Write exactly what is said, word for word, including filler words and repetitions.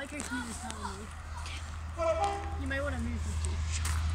Patrick's music telling me. You might want to move your feet.